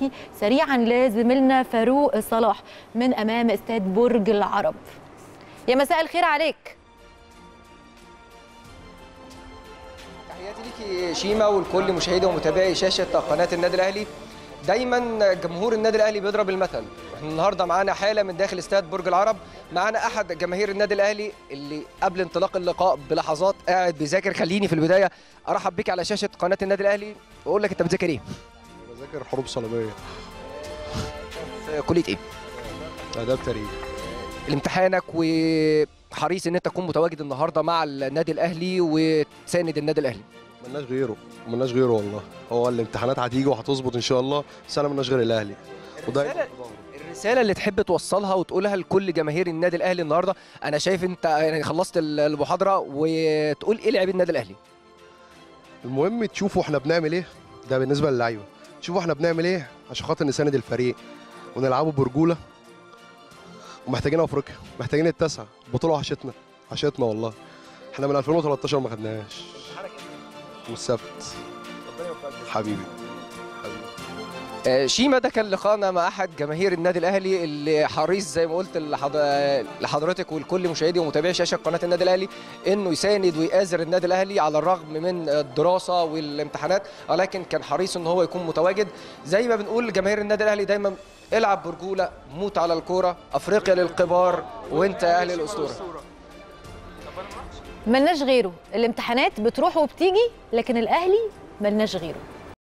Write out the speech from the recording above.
دلوقتي سريعا لزميلنا فاروق صلاح من امام استاد برج العرب. يا مساء الخير عليك. تحياتي ليكي شيما ولكل مشاهدي ومتابعي شاشه قناه النادي الاهلي. دايما جمهور النادي الاهلي بيضرب المثل، واحنا النهارده معانا حاله من داخل استاد برج العرب، معانا احد جماهير النادي الاهلي اللي قبل انطلاق اللقاء بلحظات قاعد بيذاكر. خليني في البدايه ارحب بيك على شاشه قناه النادي الاهلي واقول لك انت بتذاكر ايه؟ بذاكر حروب صليبيه. في كليه ايه؟ اداب تاريخ. امتحانك وحريص ان انت تكون متواجد النهارده مع النادي الاهلي وتساند النادي الاهلي. ملناش غيره والله، هو الامتحانات هتيجي وهتظبط ان شاء الله، بس انا ملناش غير الاهلي. الرساله اللي تحب توصلها وتقولها لكل جماهير النادي الاهلي النهارده، انا شايف انت يعني خلصت المحاضره، وتقول ايه لاعبي النادي الاهلي؟ المهم تشوفوا احنا بنعمل ايه، ده بالنسبه للعيبه، تشوفوا احنا بنعمل ايه عشان خاطر نساند الفريق ونلعبوا برجوله، ومحتاجين افريقيا، محتاجين التاسعه، البطوله وحشتنا والله، احنا من 2013 ما خدناهاش. والسبت حبيبي. شيما، ده كان لقاءنا مع احد جماهير النادي الاهلي اللي حريص زي ما قلت لحضرتك ولكل مشاهدي ومتابعي شاشه قناه النادي الاهلي انه يساند ويآزر النادي الاهلي على الرغم من الدراسه والامتحانات، ولكن كان حريص ان هو يكون متواجد. زي ما بنقول لجماهير النادي الاهلي دايما، العب برجوله، موت على الكوره، افريقيا للكبار، وانت يا اهلي الاسطوره. ملناش غيره، الامتحانات بتروح وبتيجي، لكن الاهلي ملناش غيره.